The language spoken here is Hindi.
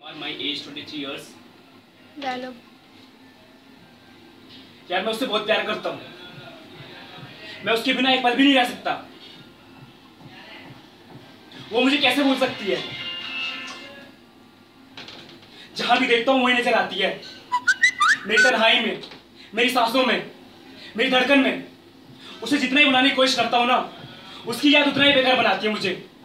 My age 23 years. डायलॉग। यार मैं उससे बहुत प्यार करता हूँ, मैं उसके बिना एक पल भी नहीं रह सकता। वो मुझे कैसे भूल सकती है? जहां भी देखता हूँ वही नजर आती है, मेरी तन्हाई में, मेरी सांसों में, मेरी धड़कन में। उसे जितना ही बुलाने की कोशिश करता हूँ ना, उसकी याद उतना ही बेकार बनाती है मुझे।